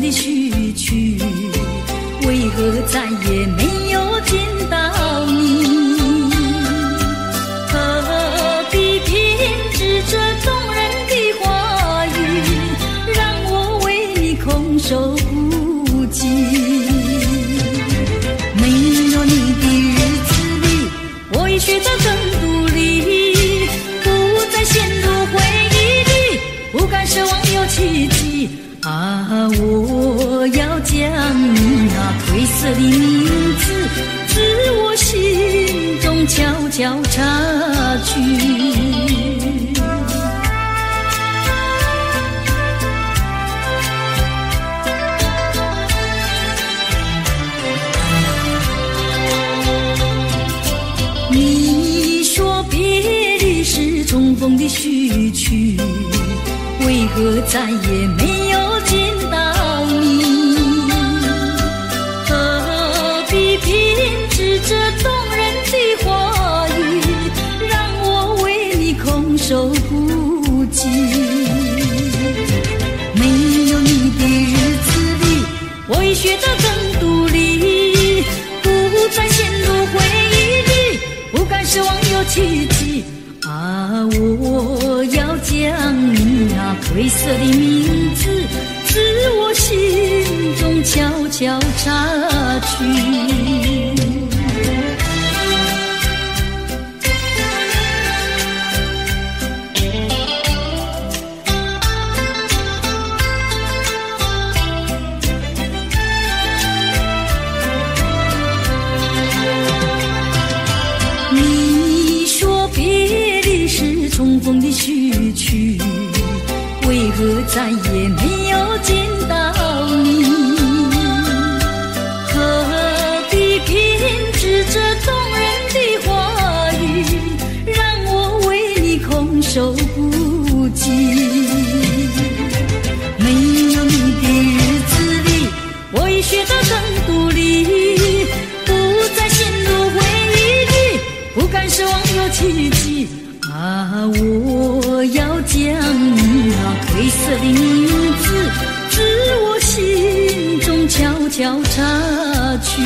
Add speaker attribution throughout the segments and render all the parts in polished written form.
Speaker 1: 的序曲，为何再也没有见到你？何必偏执这动人的话语，让我为你空守孤寂？没有你的日子里，我已学着更独立，不再陷入回忆里，不敢奢望有奇迹。啊，我要将你那褪色的名字，自我心中悄悄擦去。你说别离是重逢的序曲，为何再也没有见到你？何必偏执这动人的话语，让我为你空守孤寂？没有你的日子里，我已学得更独立，不再陷入回忆里，不敢奢望有奇迹。啊，我要将你那褪色的名字，自我心中悄悄擦去。重逢的序曲，为何再也没有见到你？何必偏执这动人的话语，让我为你空守孤寂？没有你的日子里，我已学得更独立，不再陷入回忆里，不敢奢望有奇迹。啊，我要将你那褪色的名字，自我心中悄悄擦去。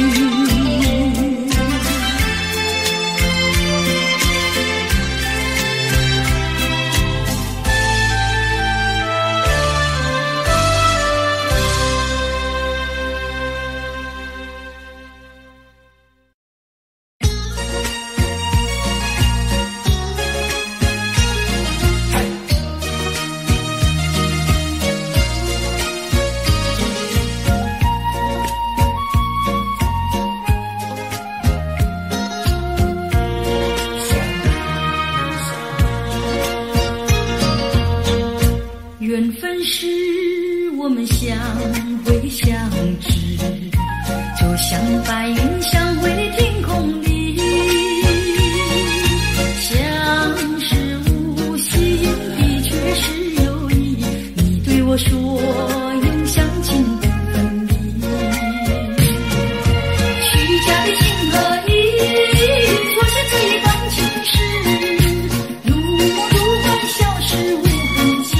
Speaker 1: 缘分是我们相会相知，就像白云相会天空里，像是无心的却是有意，你对我说永相亲不分离，虚假的情和意错写这一段情诗，如梦如幻消失无痕迹，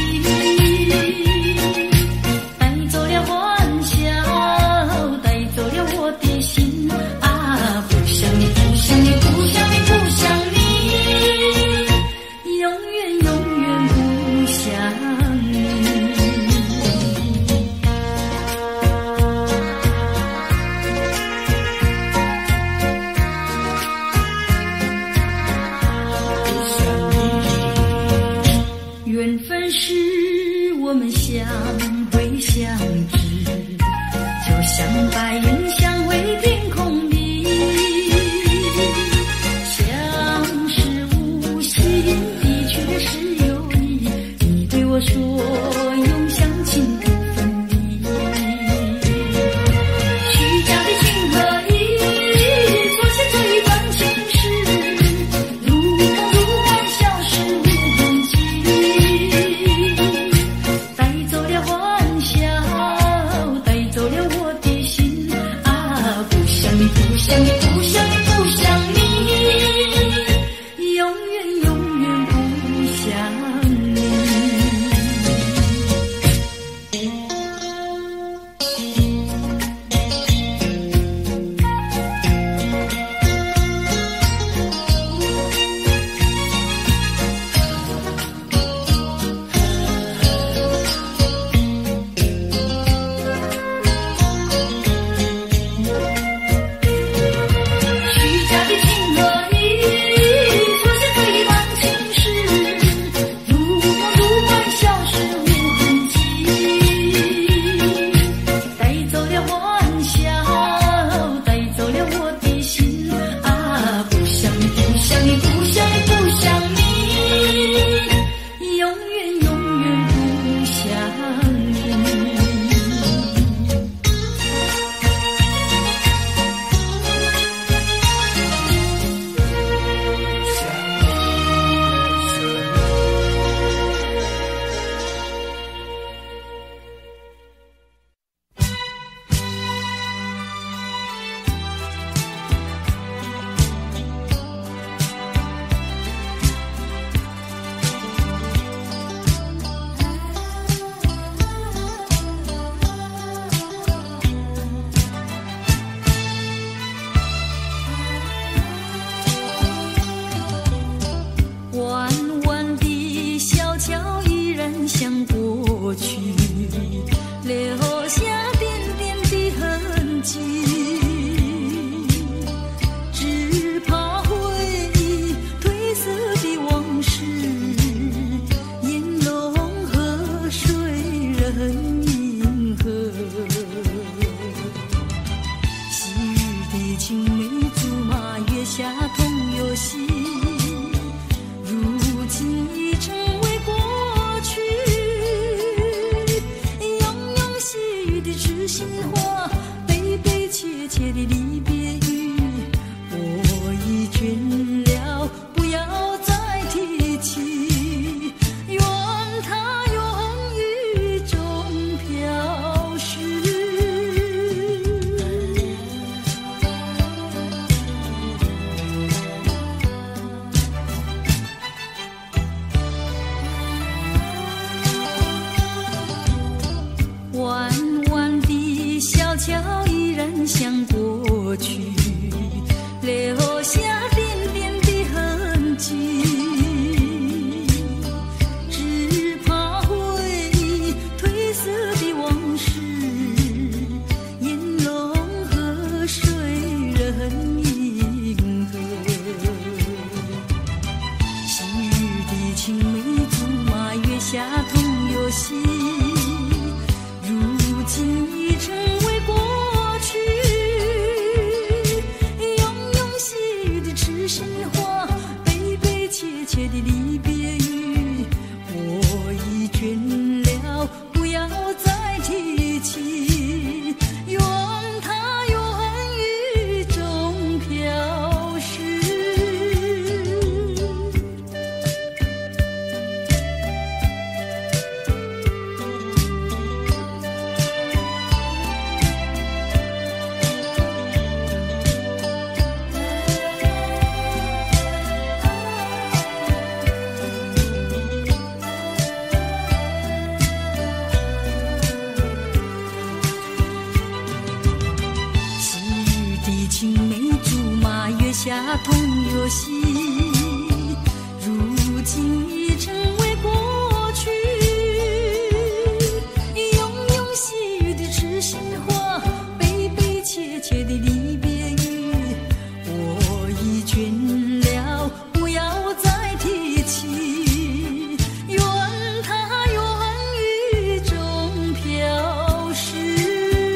Speaker 1: 缘分是我们相会相知，就像白云相会天空里，像是无心的却是有意，你对我说永相亲不分离，虚假的情和意错写这一段情诗，如梦如幻消失无痕迹，带走了欢笑，带走了我的心啊，不想你，不想你，不想你，不想你，永远永远不想你。 打通游戏，如今已成为过去。庸庸细语的痴心话，悲悲切切的离别语，我已倦了，不要再提起。愿它愿雨中飘逝。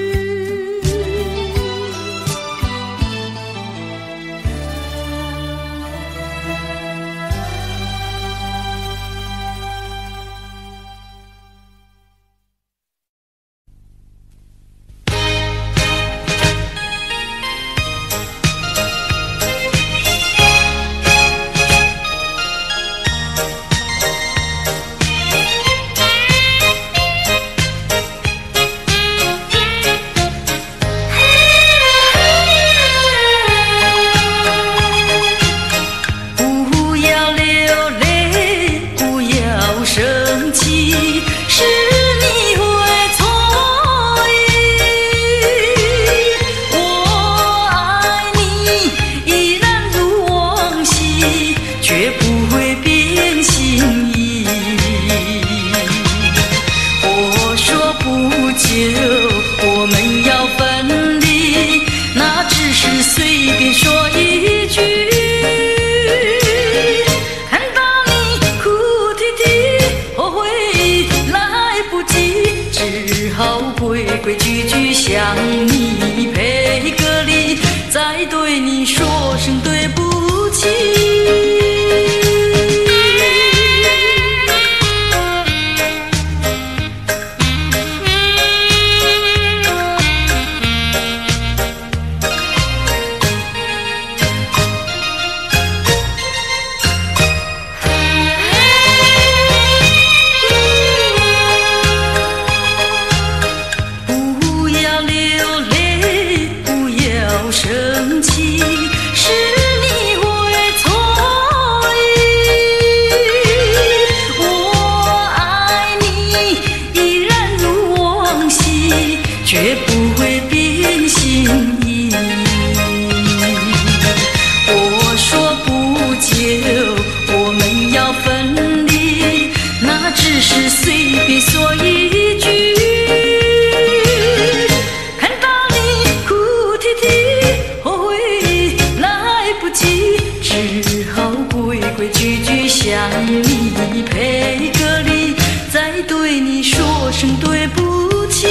Speaker 1: 规规矩矩向你赔个礼，再对你说声对不起。生气是你会错意，我爱你依然如往昔，绝不会变心意。我说不久我们要分离，那只是随便说一句。只好规规矩矩向你赔个礼，再对你说声对不起。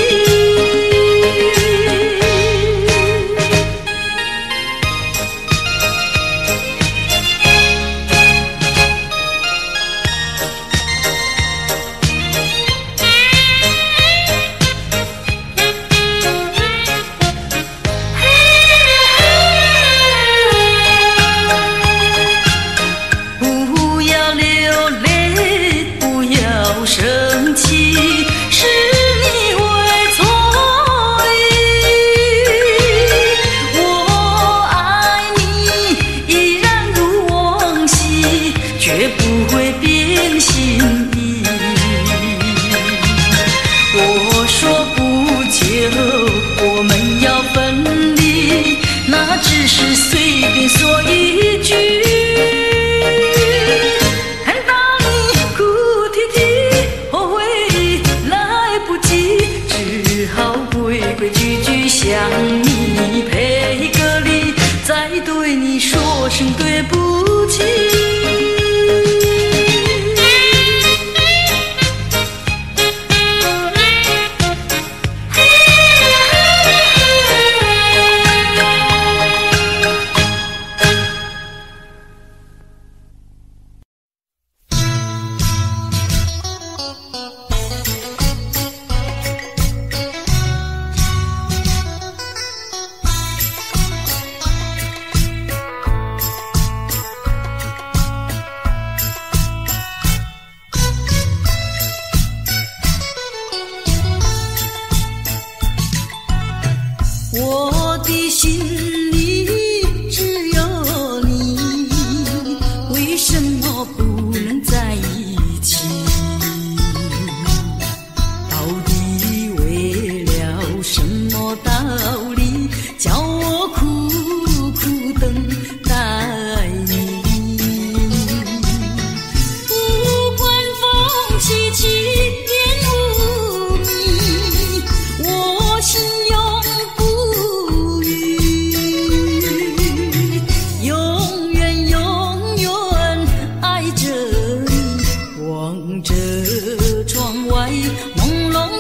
Speaker 1: 着窗外朦胧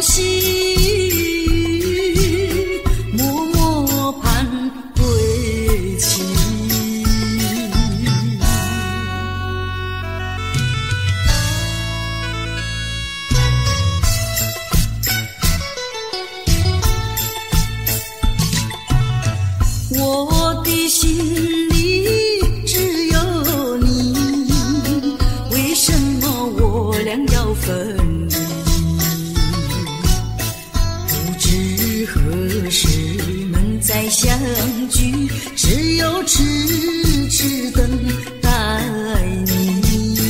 Speaker 1: 兮，默默盼归期。我的心里只有你，为什么我俩要分离？不知何时能再相聚，只有痴痴等待你。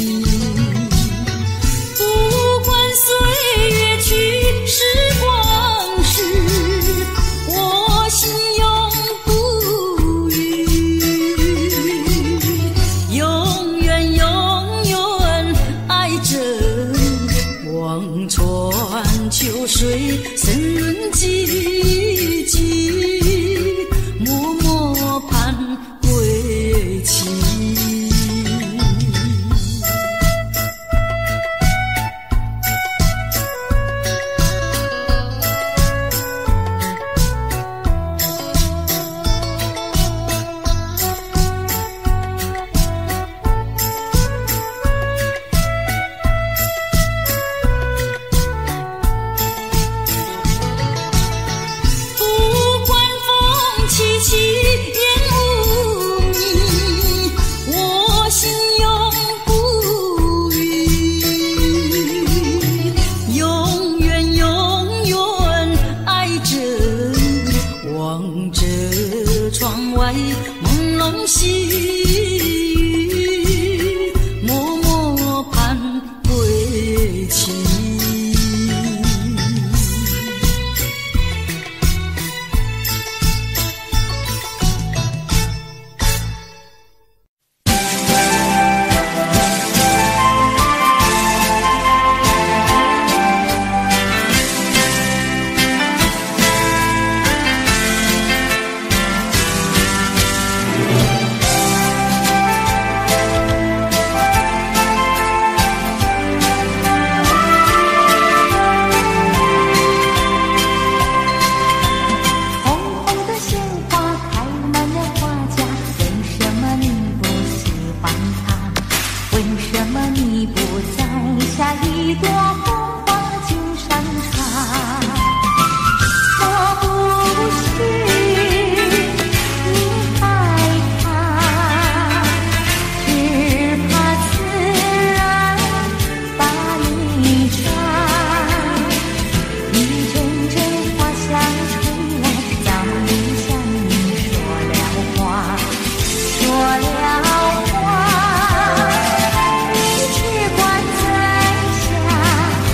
Speaker 1: 不管岁月去，时光逝，我心永不渝，永远永远爱着你，望穿秋水，深润寂寂，默默盼归期。不管风凄凄，烟雾迷，我心永不渝，永远永远爱着你，望着窗外朦胧细雨，默默盼归期。
Speaker 2: 红红的鲜花开满了花架，为什么你不喜欢它？为什么你不摘下一朵红花进山茶？我不是你爱他，只怕自然把你伤。一阵阵花香吹来，早已向你说了话，说了话。你只管摘下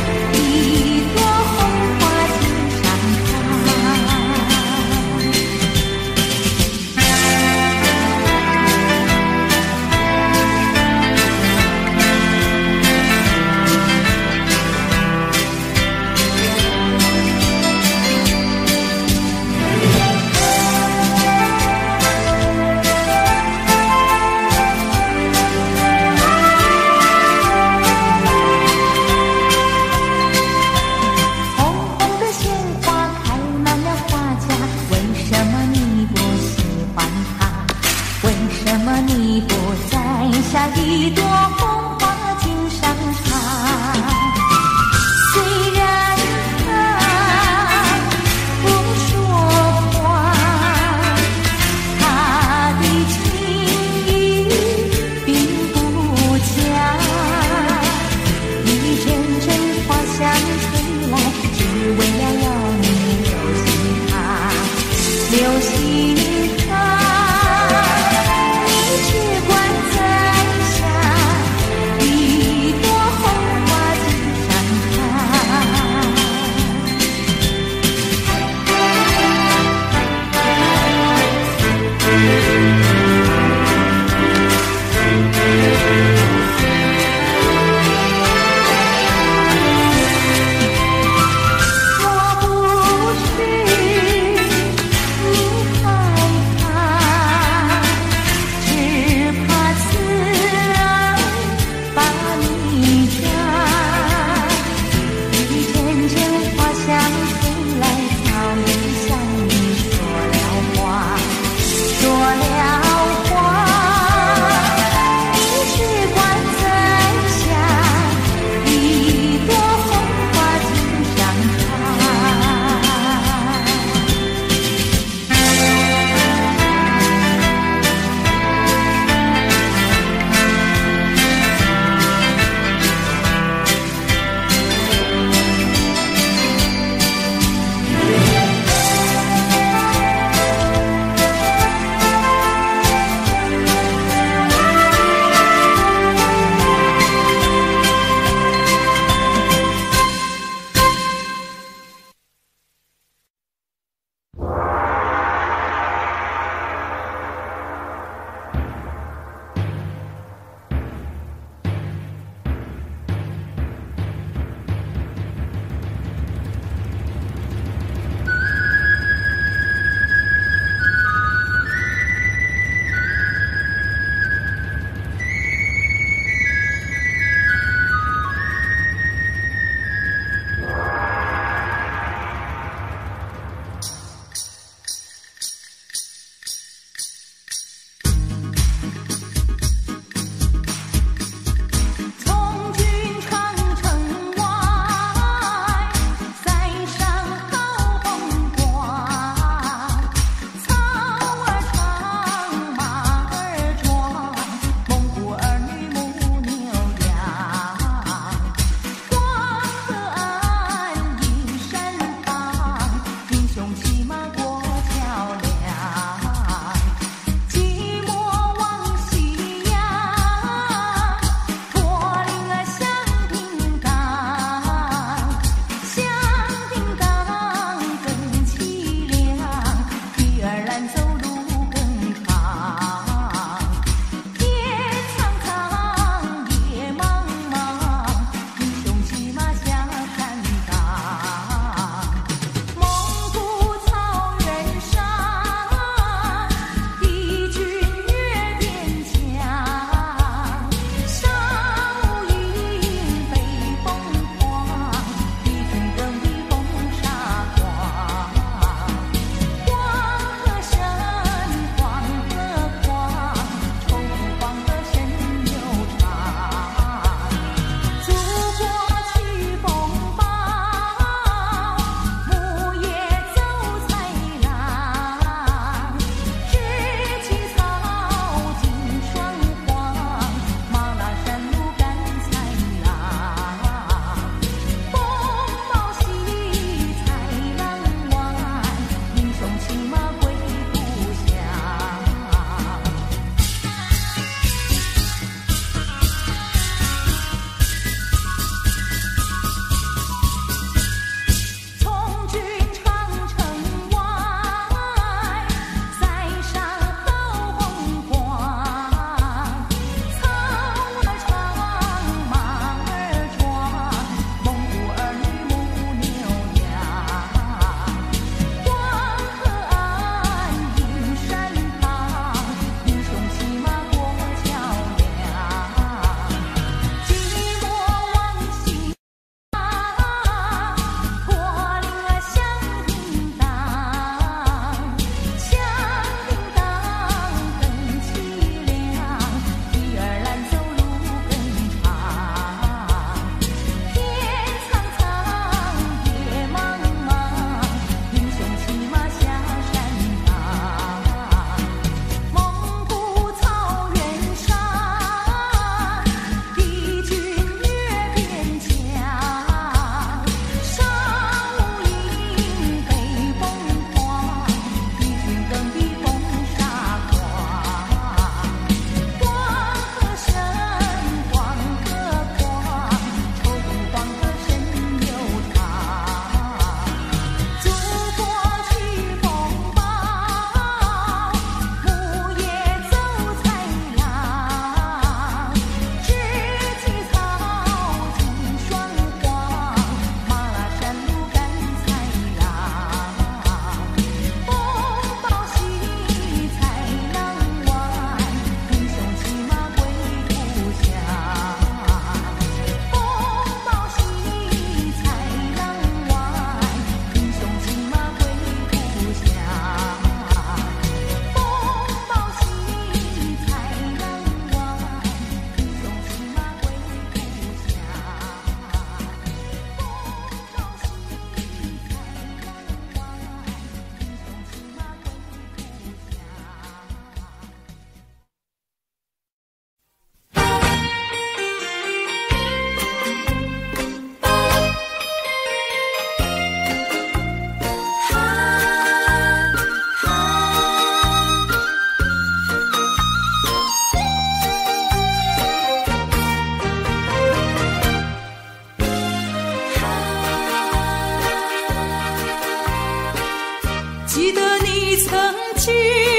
Speaker 1: 记得你曾经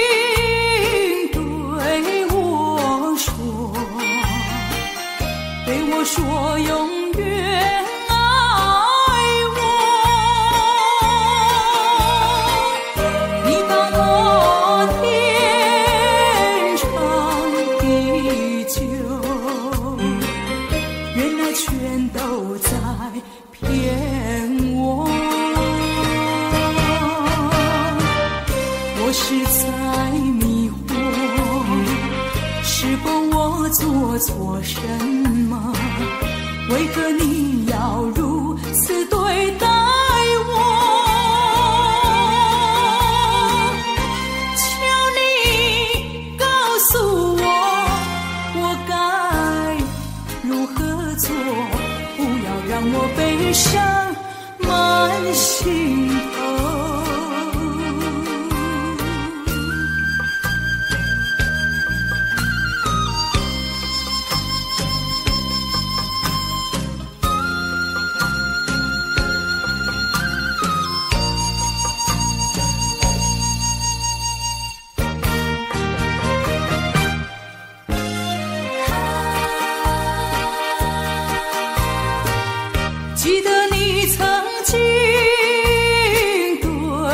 Speaker 1: 对我说永远爱我，你把我天长地久，原来全都在骗我。我是在迷惑，是否我做错什么？为何你要如此对待我？求你告诉我，我该如何做？不要让我悲伤满心头。记得你曾经对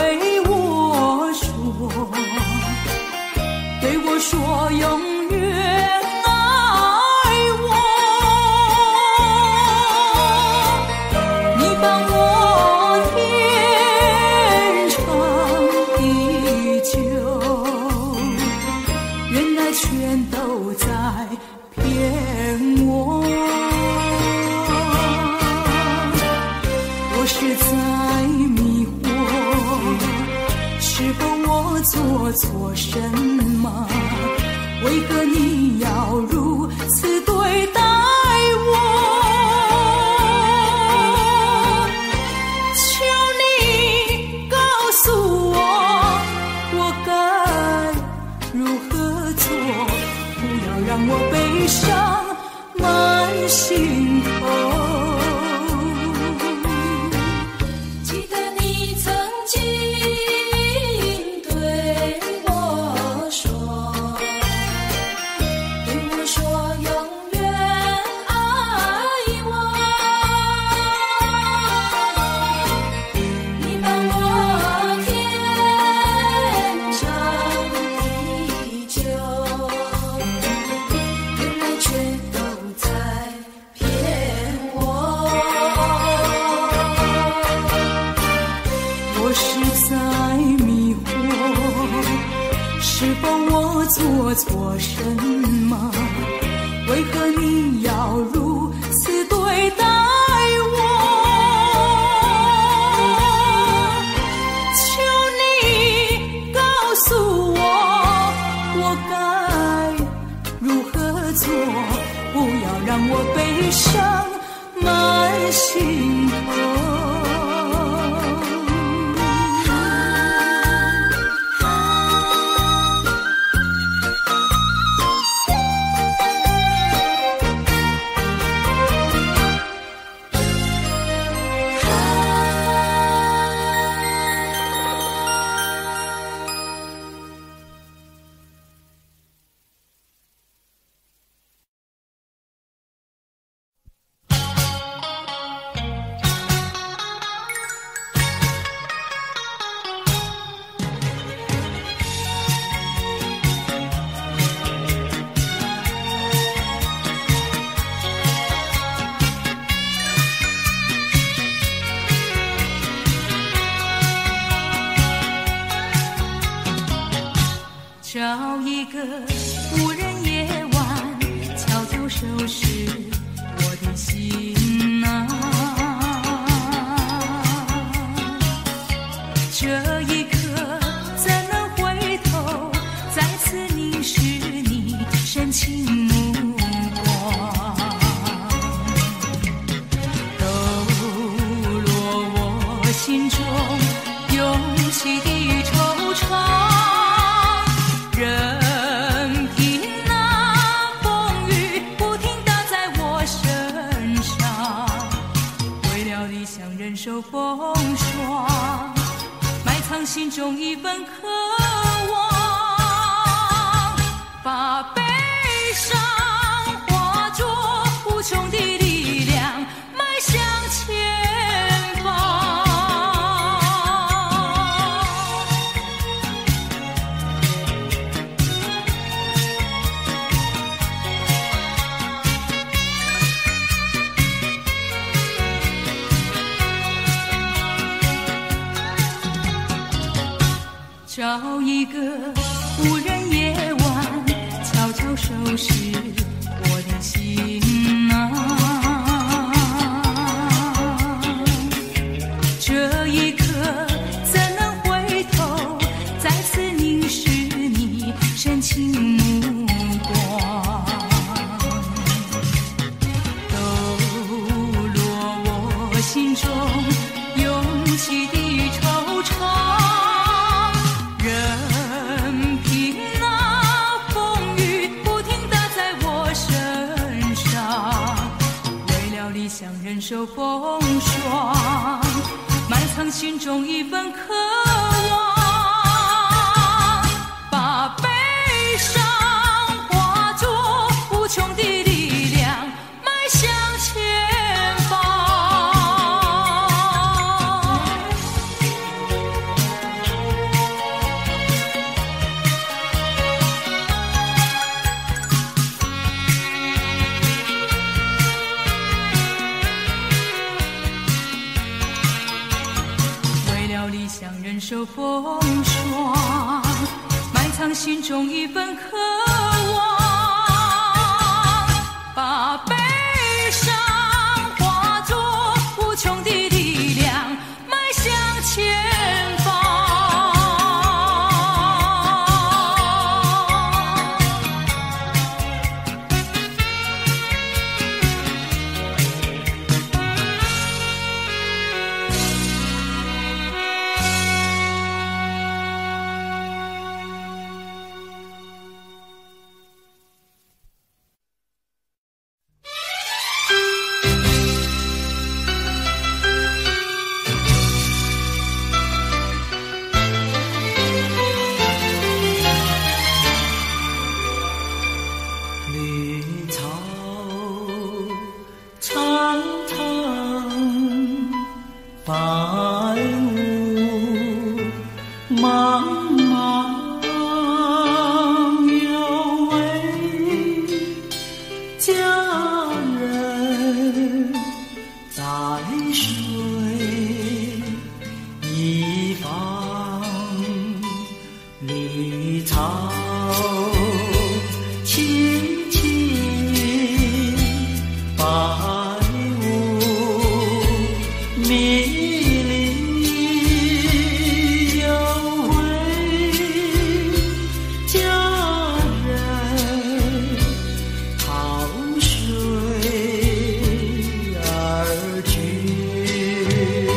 Speaker 1: 我说永远爱我，你把我天长地久，原来全都在骗我。我是在迷惑，是否我做错什么？为何你要如此对待我？求你告诉我，我该如何做？不要让我悲伤满心头。我是在迷惑，是否我做错什么？为何你要如此对待我？求你告诉我，我该如何做？不要让我悲伤满心头。找一个无人夜晚，悄悄收拾我的心啊。这一刻怎能回头，再次凝视你深情目光，抖落我心中涌起的惆怅。任凭那风雨不停打在我身上，为了理想忍受风霜，埋藏心中一份渴望，把悲伤化作无穷的力量，迈向前方。找一个无人夜晚，悄悄收拾我的心啊。这一刻怎能回头，再次凝视你深情目光，抖落我心中涌起的惆怅。任凭那风雨不停打在我身上，为了理想忍受风霜，埋藏心中一份渴望，把悲伤化作无穷的力量，迈向前方。理想忍受风霜，埋藏心中一份渴望，把悲伤化作无穷的力量，迈向前方。
Speaker 3: 水而去。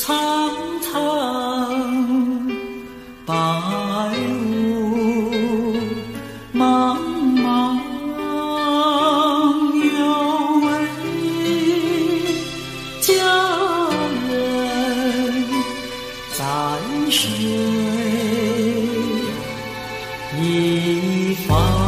Speaker 3: 苍苍白雾茫茫，有位佳人在水一方。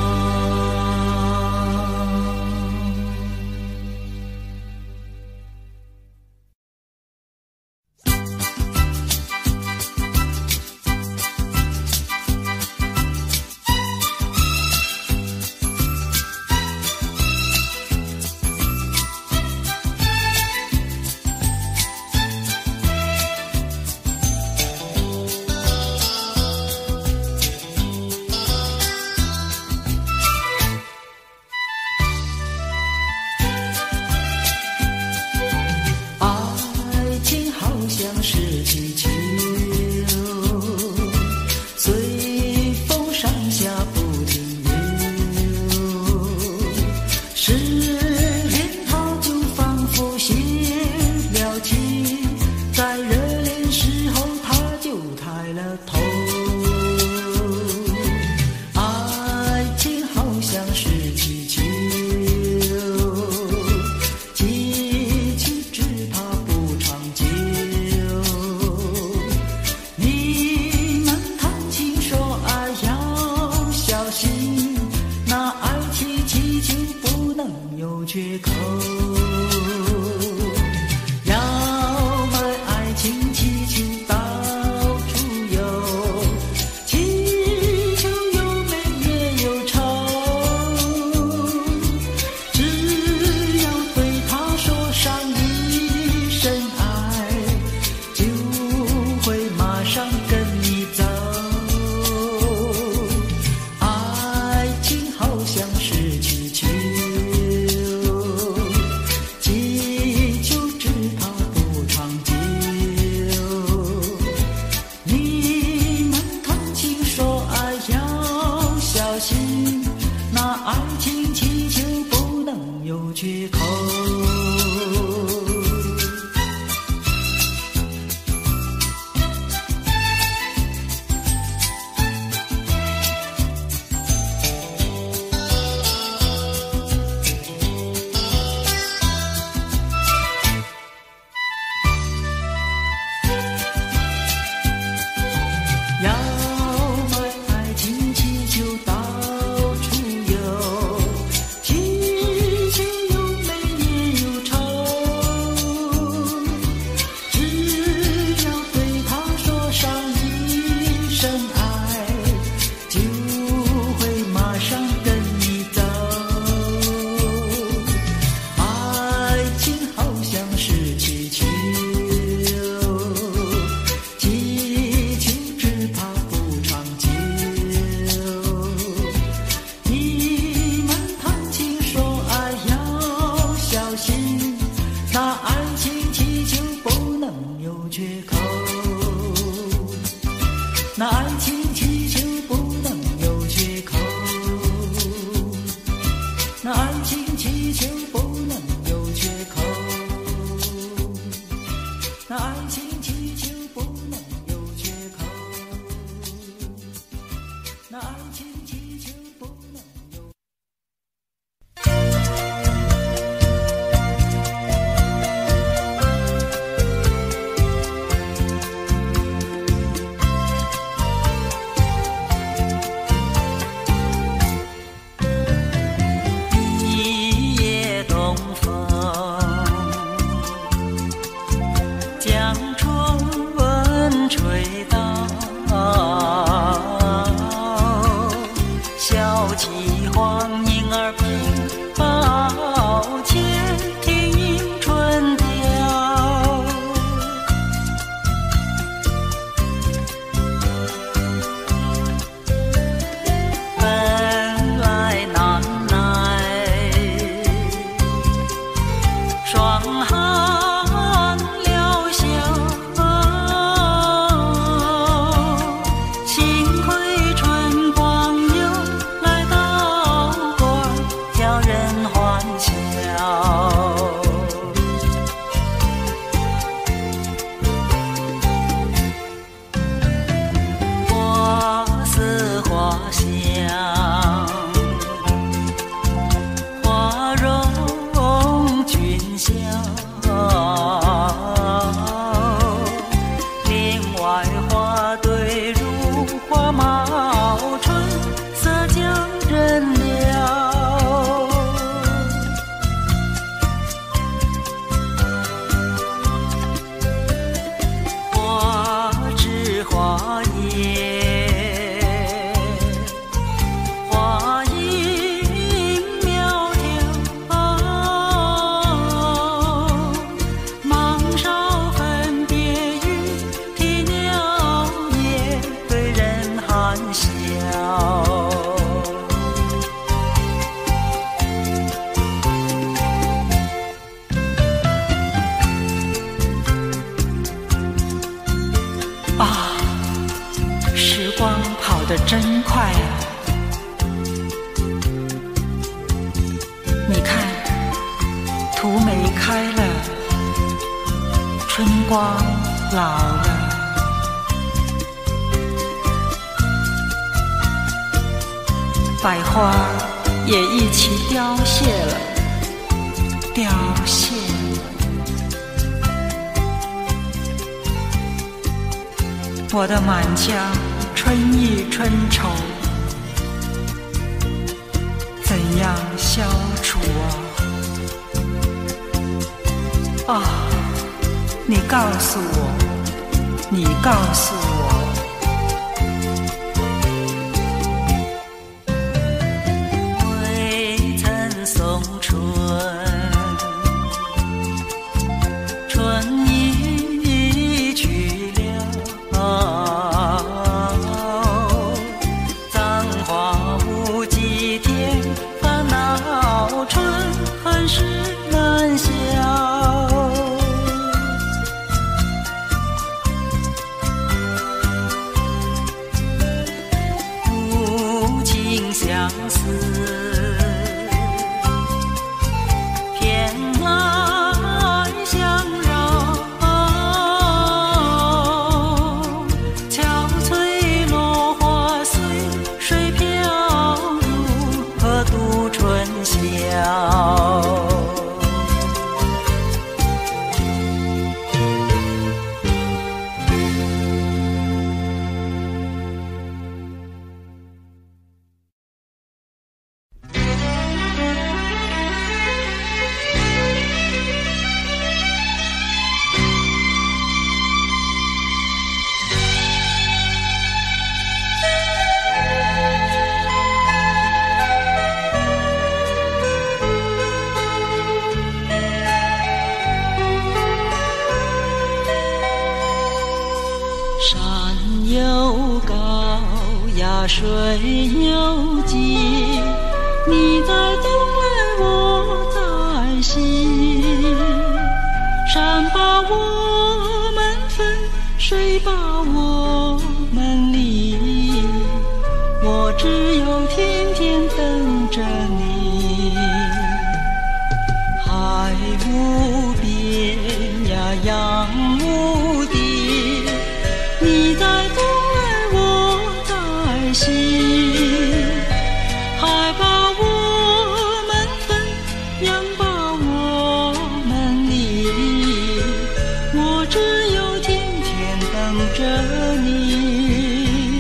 Speaker 3: 缺口，要买爱情气球到处游，气球有美也有丑，只要对他说上一声爱，就会马上跟你走。爱情好像是气球，缺口。要买爱情气球到处游，气球那爱情气球不能有缺口，那爱情气球不能有缺口，那爱情气球不能有缺口，那爱情气球不能有缺口，那爱情气球不能有。江啊，时光跑得真快啊！你看，土梅开了，春光老了，百花也一起凋谢了，凋谢了。我的满腔春意春愁，怎样消除啊？啊，你告诉我，你告诉我。
Speaker 4: 未曾送春，春已去了，葬花无几天，烦恼春恨事难消。无情相思，偏来相扰，憔悴落花随水飘入，何度春宵？山又高呀，水又急，你在东来，我在西。山把我们分，水把我们离，我只有天天等着你。海无边呀，洋无底，你在东来，我在西。海把我们分，洋把我们离，我只有天天等着你。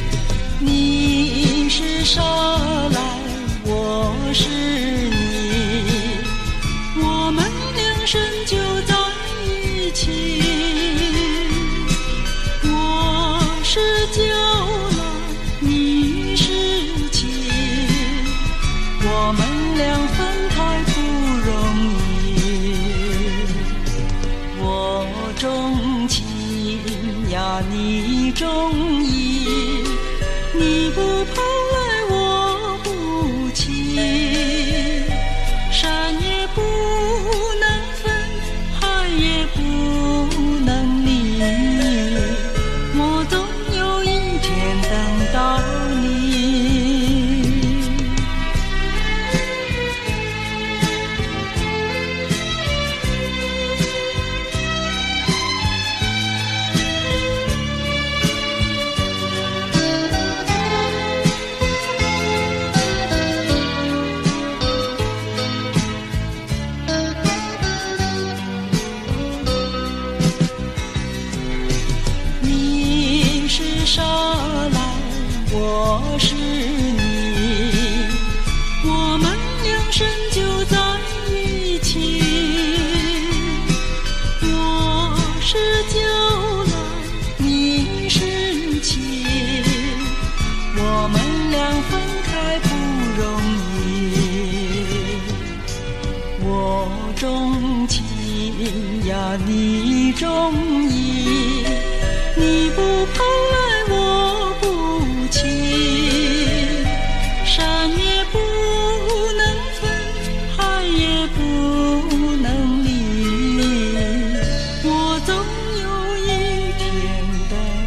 Speaker 4: 你是沙来，我是泥，我们两生就在一起。是娇兰，你是情，我们俩分开不容易。我钟情呀，你钟意，你不跑来，我不弃。山也不能分，海也不能离，我总有一天等到你。你是沙来，我是泥，我们两生就在一起。我是娇兰，你是情，我们俩分开不容易。我钟情呀，你钟意，你不跑来，我不弃。山也不能分，海也不能离，我总有一天等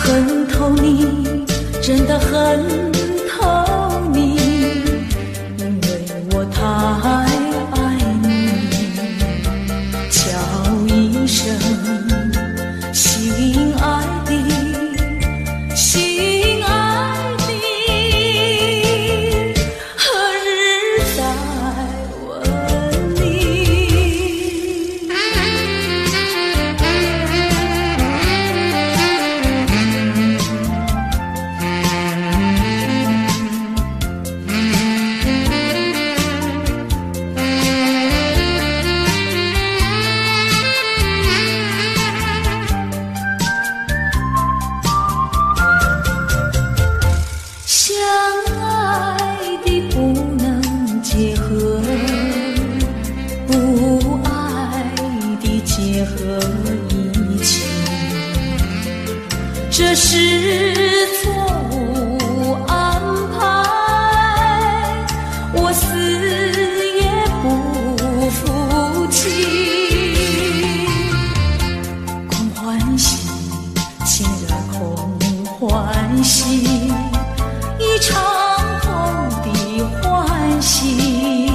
Speaker 1: 恨透你，真的恨透你，因为我太爱你。叫一声心爱的，心爱的，何日再问你？相爱的不能结合，不爱的结合一起，这是错误安排，我死也不服气。空欢喜，情人空欢喜，一场空的欢喜，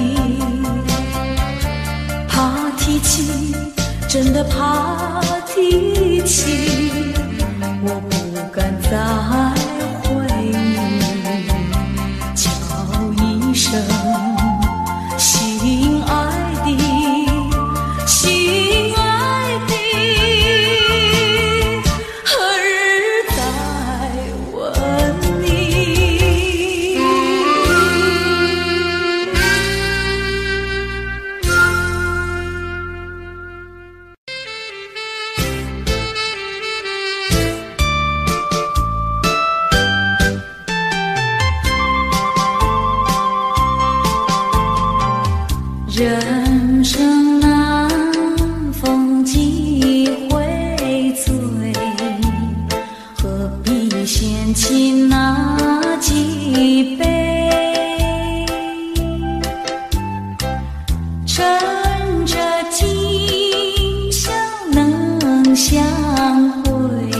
Speaker 1: 怕提起，真的怕提起，我不敢再回忆。叫一声心爱的，心爱的，何日再问你？人生难逢几回醉，何必嫌弃那几杯？趁着今宵能相会，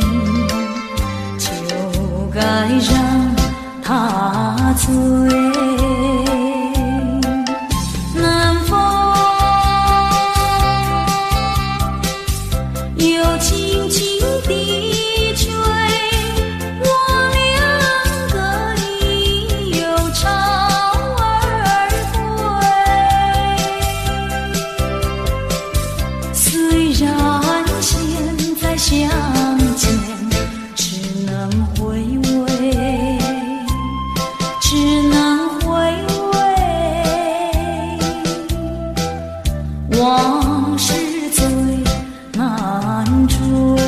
Speaker 1: 就该让他醉。又轻轻地吹，我两个已又潮儿归。虽然现在相见只能回味，只能回味，往事最难追。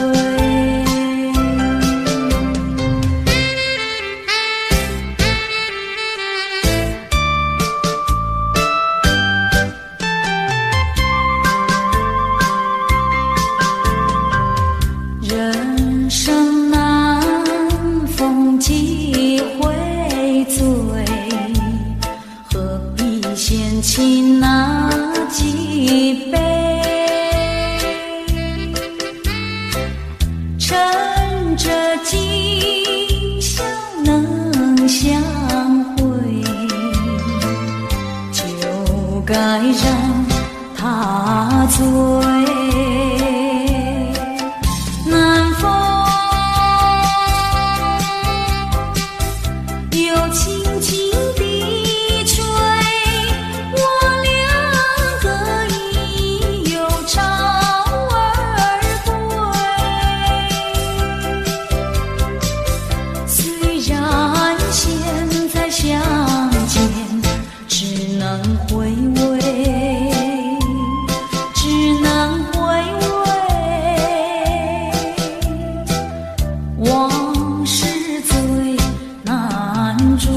Speaker 1: 人生难逢几回醉，何必嫌弃那几杯？趁着今宵能相会，就该让他醉。南风又轻轻地吹，我两个已又潮儿归。虽然现在相见只能回味，只能回味，往事最难追。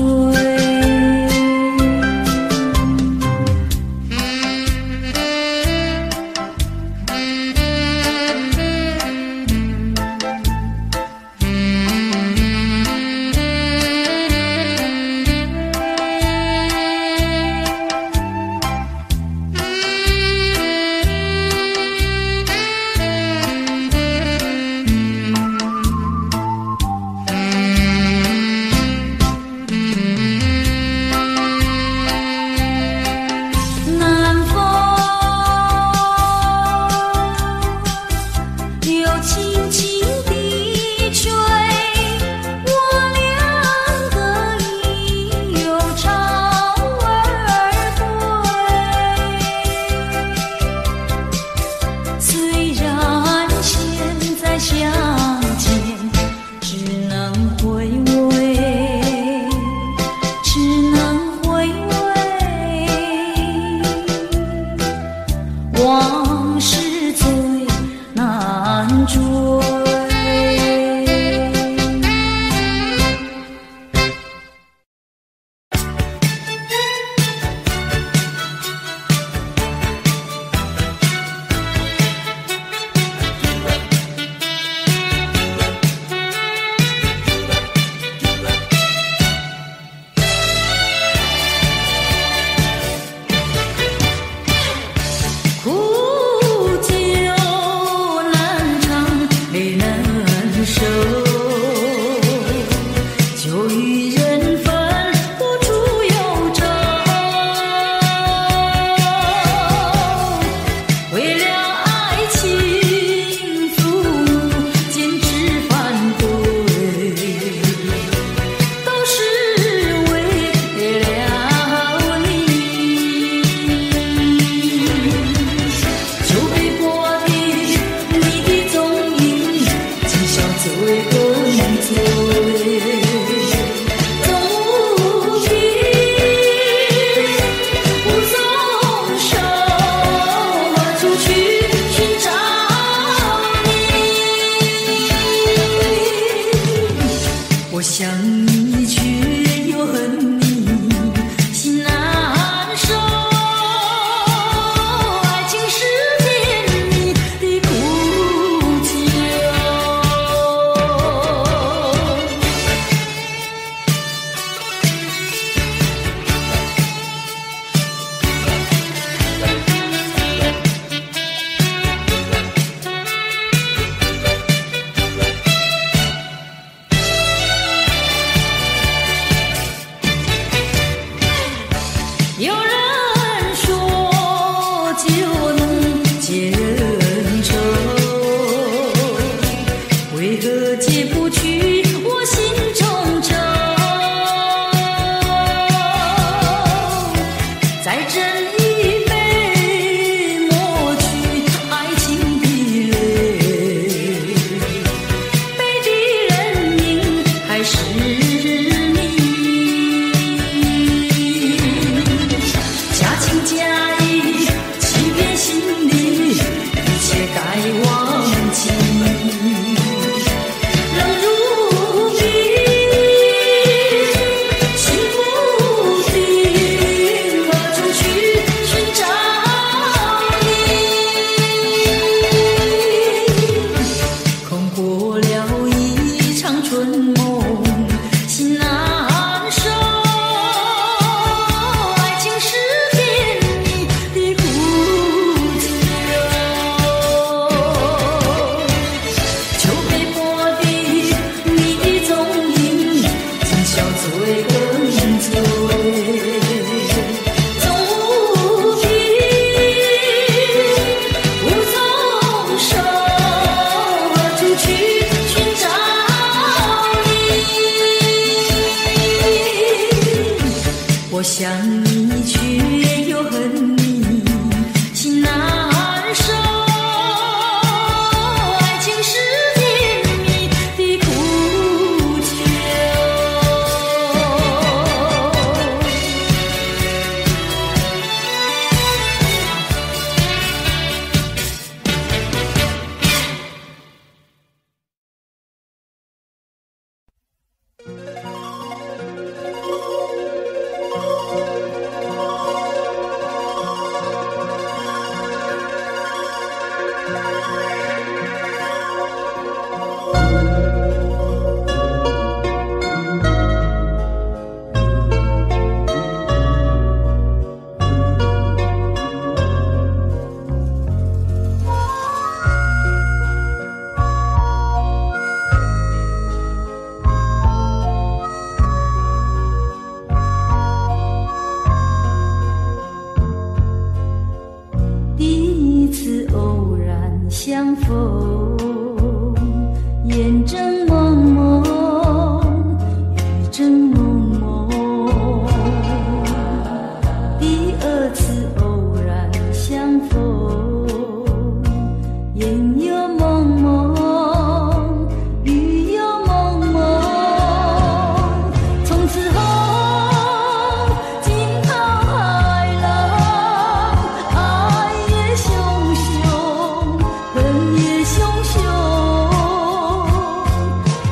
Speaker 1: 就与人分不出忧愁。为了爱情父母坚持反对，都是为了你。就被迫的你的踪影，今宵只为跟随。总无凭无从手，何处去寻找你？我想你却又恨你，心难受。爱情是甜蜜的苦酒。有人说就能解恩仇，为何解不去我心中愁？再斟一杯，抹去爱情的泪，背的人影还是你。假情假意，欺骗心理，一切该忘记。冷如冰，心不定，何处去寻找你？空过了一场春梦，心难受。爱情是甜蜜的苦酒，就被迫的你的踪影，今宵只为跟随。总无凭无从手，何处去寻找你？我想你却又恨你，心难受。爱情是甜蜜的苦酒。第一次偶然相逢，眼睁蒙蒙，雨正蒙蒙。第二次偶然相逢，烟又蒙蒙，雨又蒙蒙。从此后，惊涛骇浪，爱也汹汹，恨也汹汹。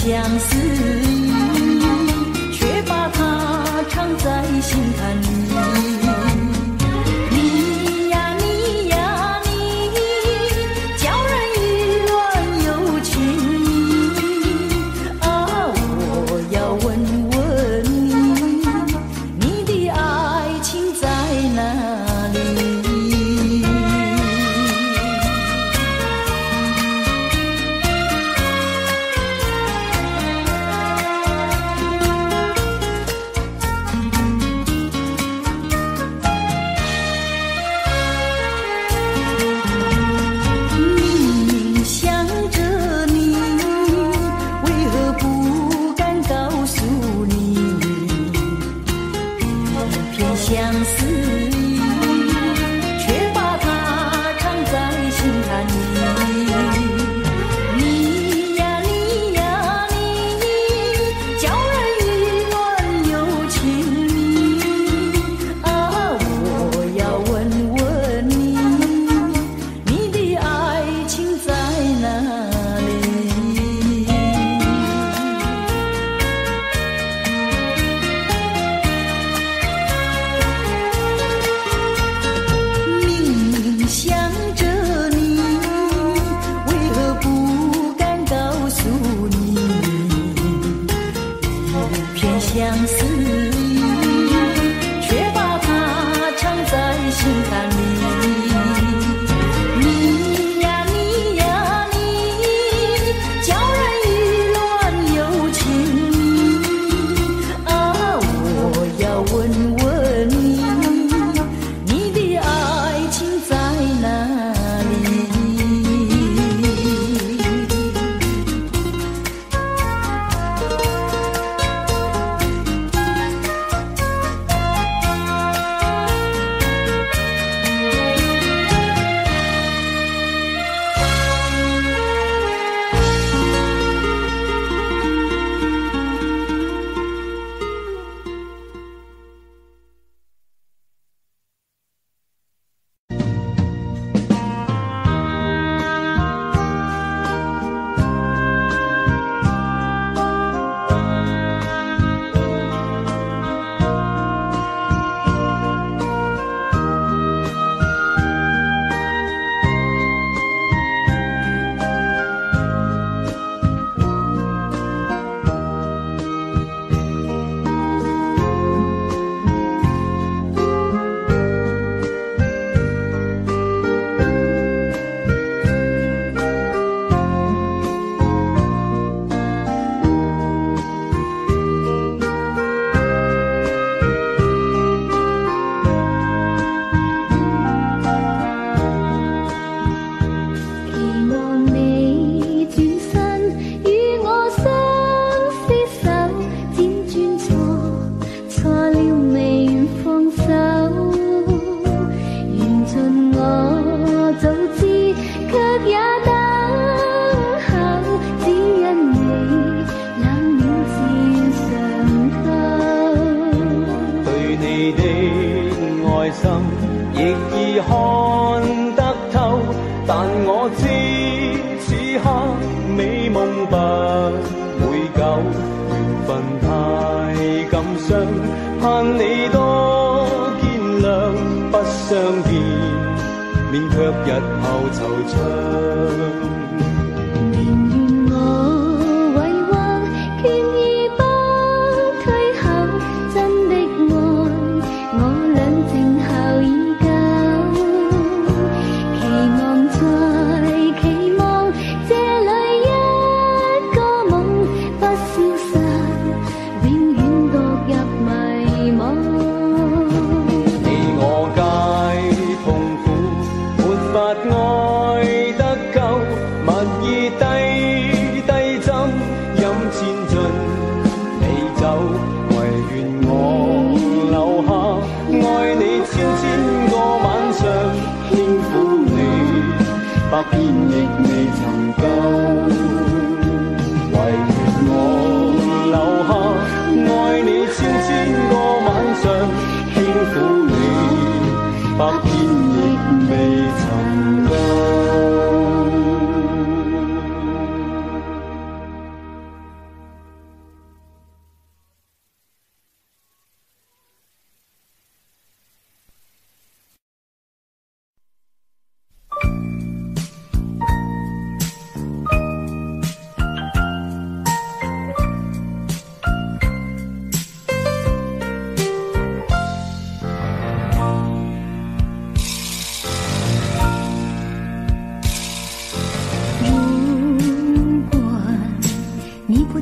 Speaker 1: 相思意，却把它藏在心坎里。你呀你呀你，叫人意乱又情迷啊！我要问问你，你的爱情在哪里？相思意，却把它藏在心坎里。你呀你呀你，叫人意乱又情迷啊！我要问问你，你的爱情在哪里？想着你，为何不敢告诉你？一片相思意，却把它藏在心坎里。你呀你呀你，叫人意乱又情迷啊！我要问问你，你的爱情在哪里？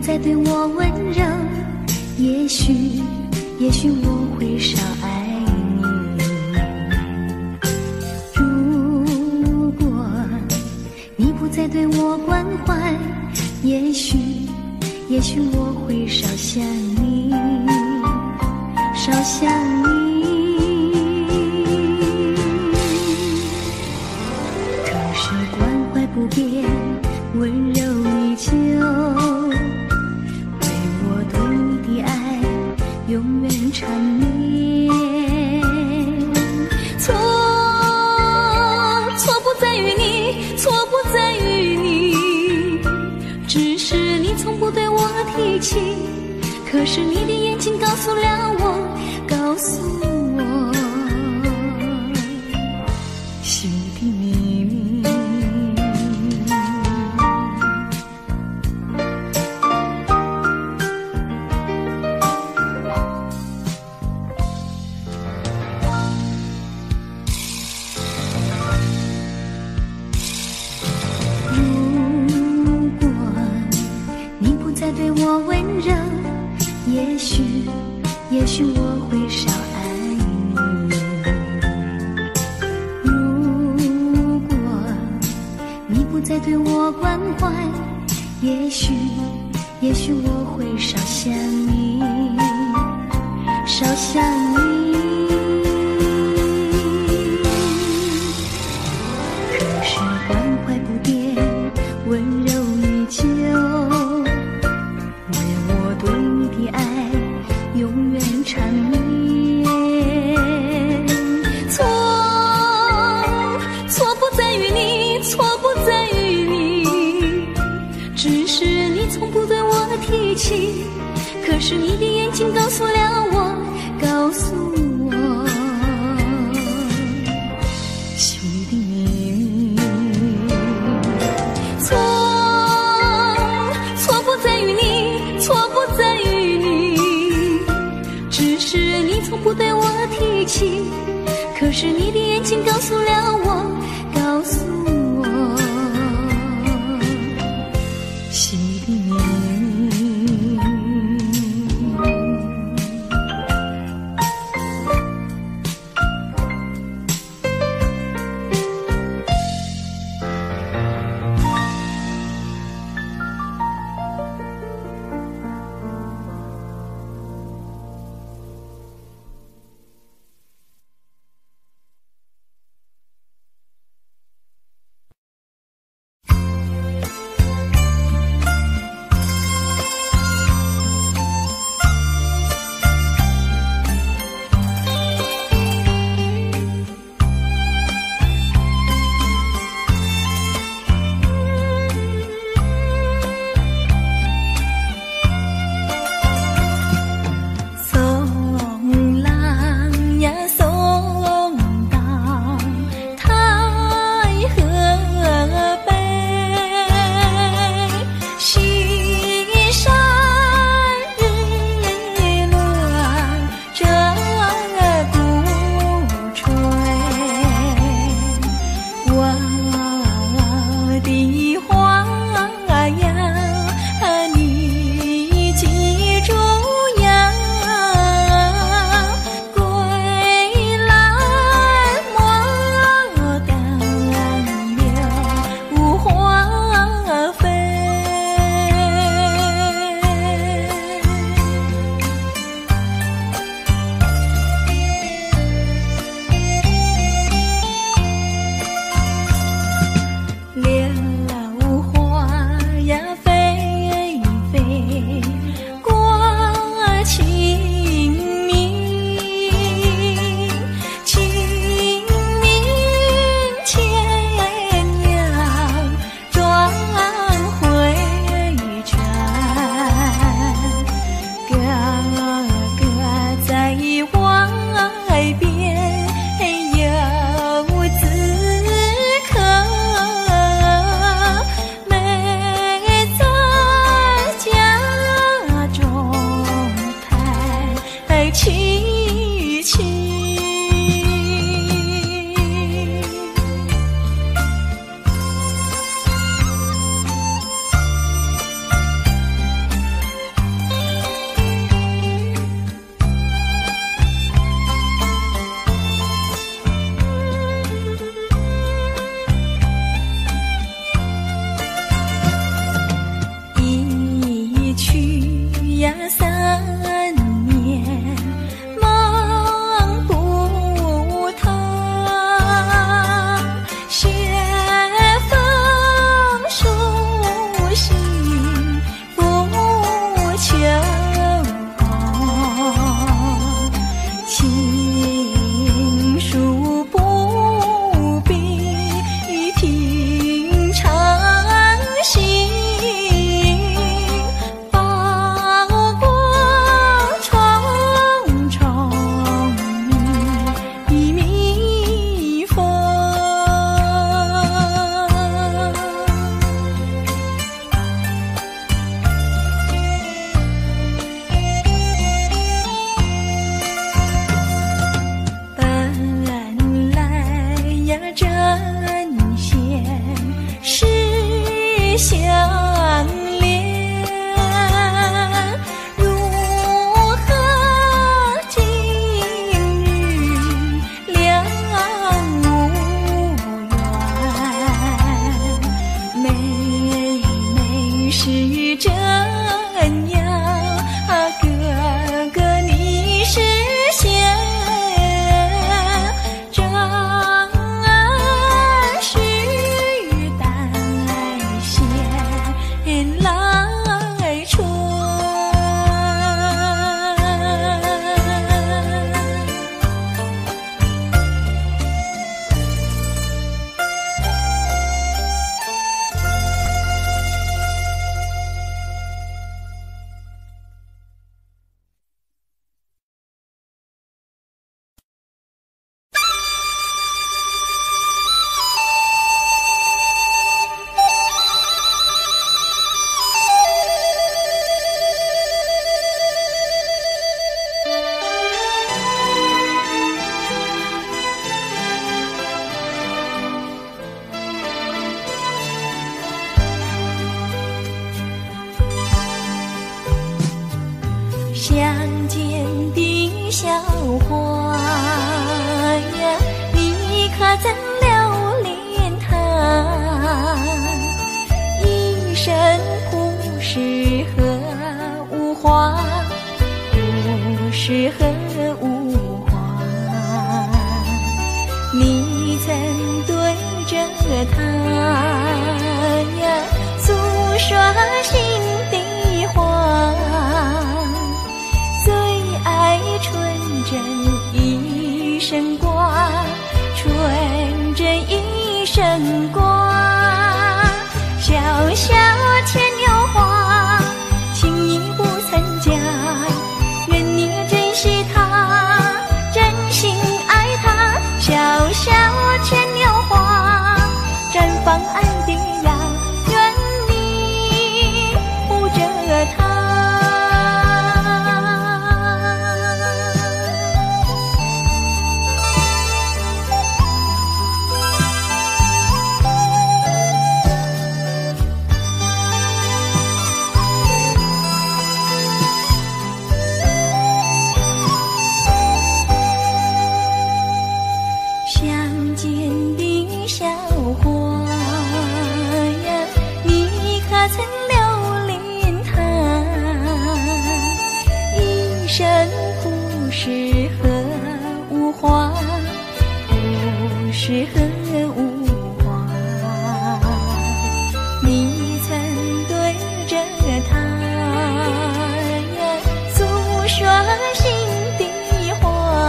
Speaker 2: 再对我温柔，也许我会少爱你。如果你不再对我关怀，也许我会少想你，少想你。可是关怀不变，温柔依旧，为我对你的爱永远缠绵。错不在于你，错不在于你，只是你从不对我提起。可是你的眼睛告诉了我，告诉我心的秘密。如果你不再对我温柔，也许我会少爱你。如果你不再对我关怀，也许我会少想你，少想你。可是关怀不变，温柔依旧，为我对你的爱永远缠绵。错不在于你，错不在于你，只是你从不对我提起。可是你的眼睛告诉了我，告诉我心的秘密。错不在于你，错不在于你，只是你从不对我提起。可是你的眼睛告诉了我，告诉我心的秘密。 相恋，如何今日两无缘？妹妹是真呀，哥哥你是仙，正是待闲来春。相见的小花呀，你可怎留恋它？一生不适合无花，不适合无花。你曾对着它呀诉说心底话，最爱纯真一生挂，纯真一生挂。小小牵牛花，情意不曾假，愿你珍惜它，真心爱它。小小牵牛花，绽放爱的芽，愿你护着它。相见的小花呀，你可曾留恋它？一生不适合无花，不适合无花。你曾对着它呀诉说心底话，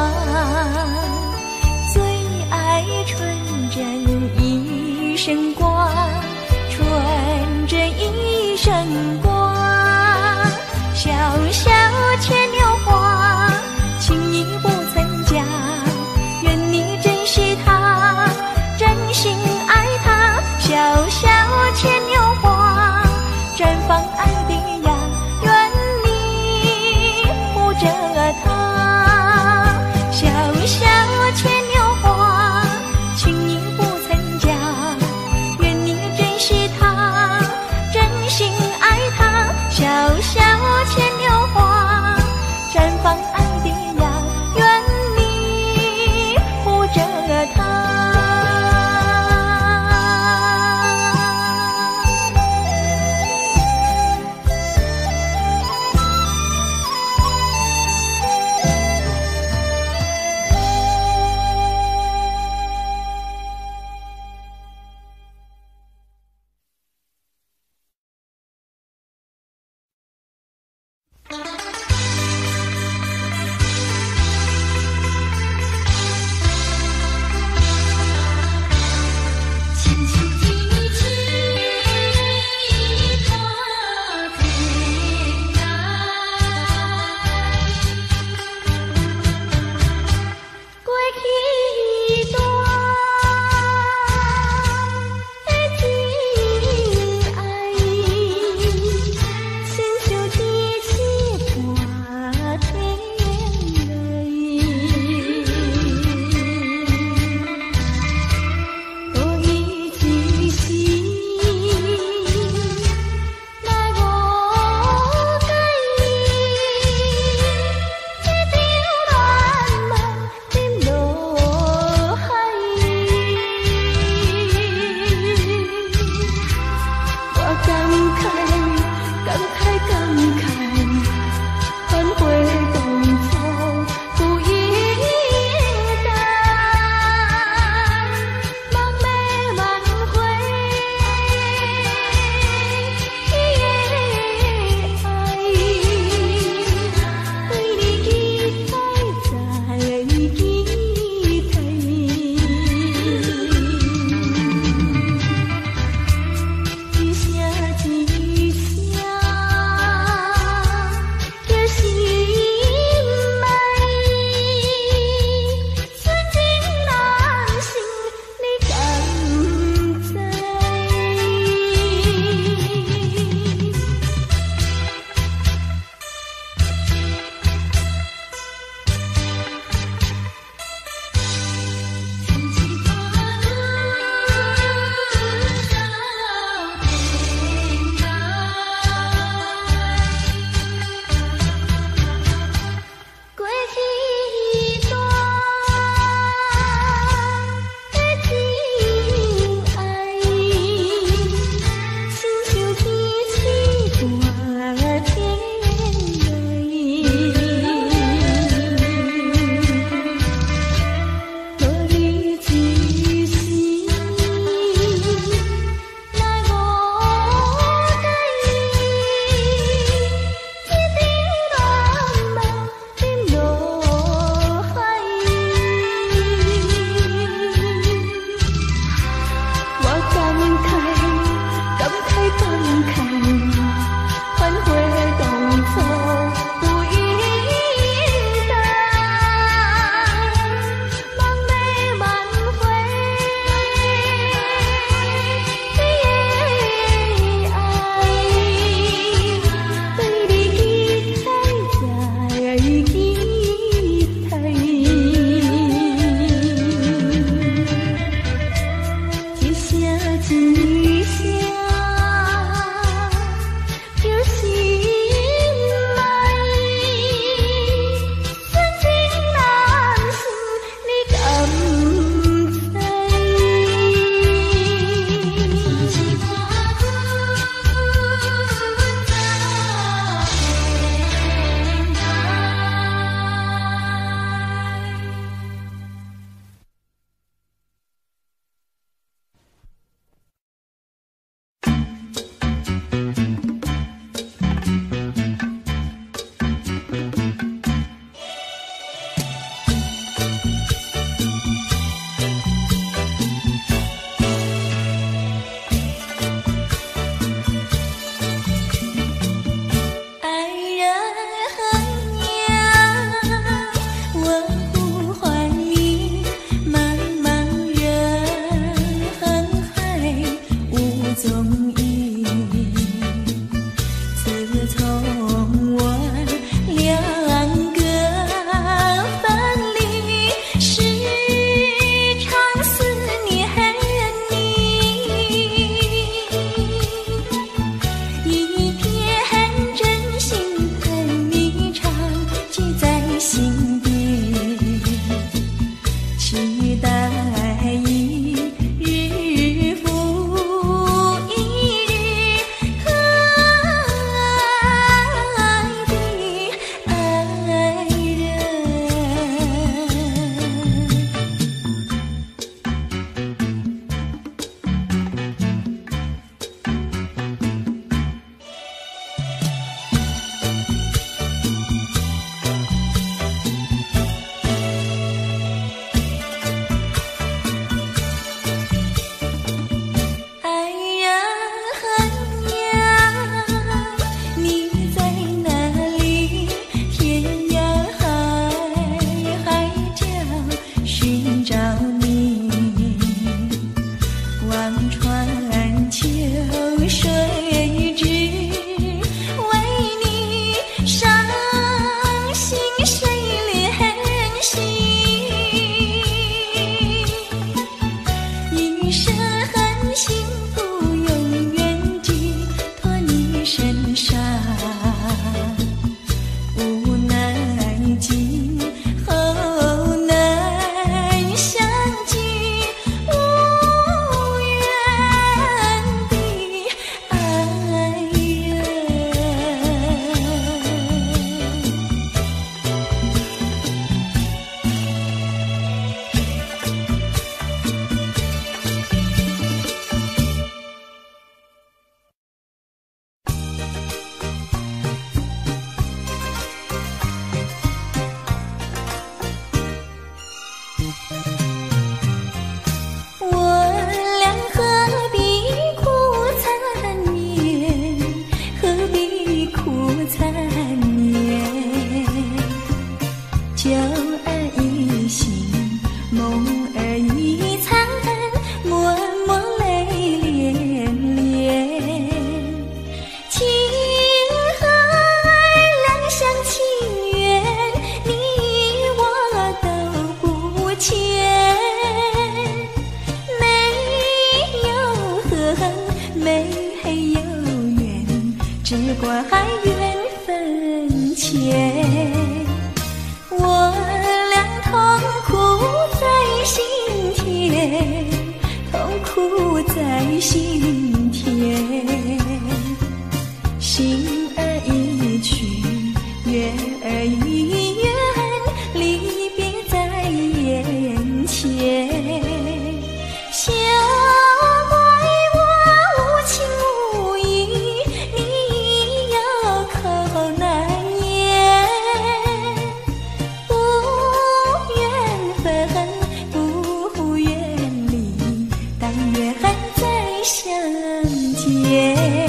Speaker 2: 最爱纯真一生挂，纯真一生挂。小小牵牛花，情意不曾假，愿你珍惜它，真心爱它。小小牵牛花，绽放爱的芽，愿你护着它。小小牵牛花，情意不曾假，愿你珍惜它，真心爱它。 一声一声。 只怪缘分浅。我俩痛苦在心田，痛苦在心田，心儿已去，月儿已圆，离别在眼前。小怪我无情无义，你有口难言。不愿分，不愿离，但愿再相见。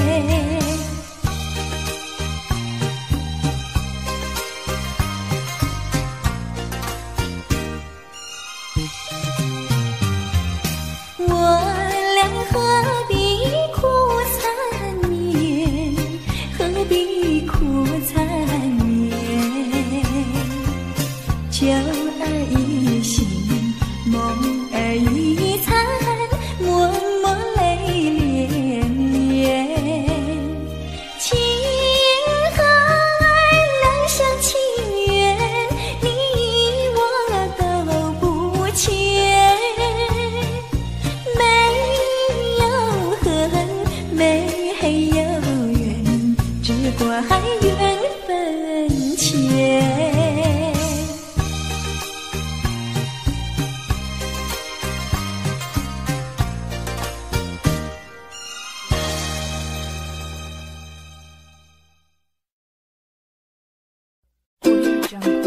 Speaker 2: 酒儿已醒，梦儿已残，默默泪连连。情和爱两厢情愿，你我都不欠。没有恨，没有怨，只怪缘分浅。
Speaker 5: 这样